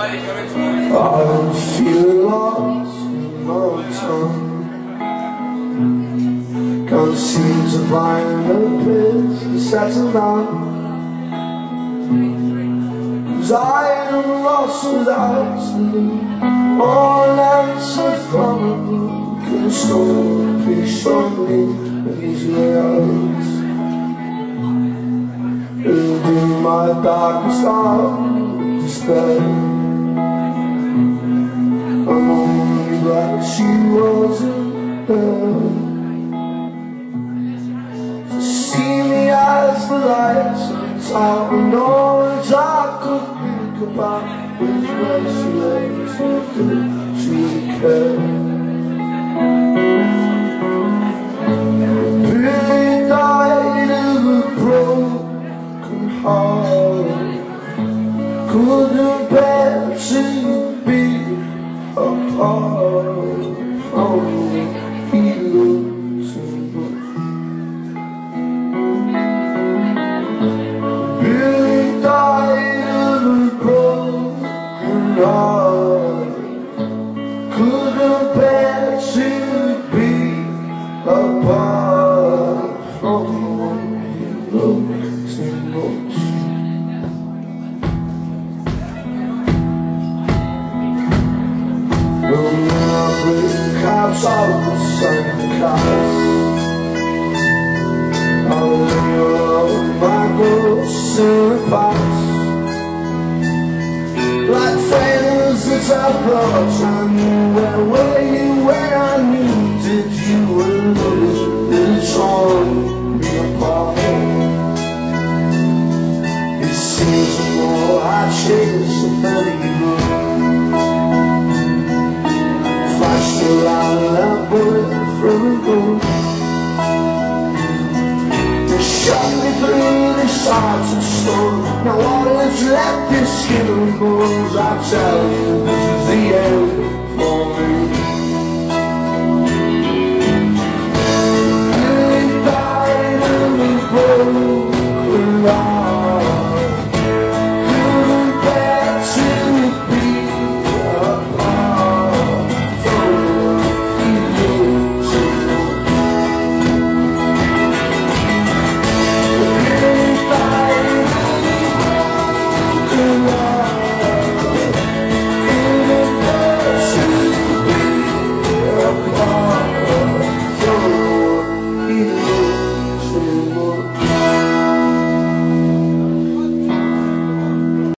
I feel lost in my own tongue. Can't seem to find a place to settle down, 'cause I am lost without you. All answer from a book and a story show me these words. In my darkest hour of despair, I'm only glad she wasn't there to see me as the lights of the tower. And all that I could think about was when she lays did she care. Billy died of a broken heart, couldn't bear to be apart from me. He looked too much. Billy died of a broken heart, couldn't bear to be apart from me. He looked too much. Cabs out of the same class, I'll linger my ghosts in the past, like friends that I've lost. And where were you when I needed you? And others that had torn me apart. It seems the more I chase, the better you look. Around that bullet from the gold, they shot me through this heart of stone. Now all that's left is skin and bones. I tell you, this is the end.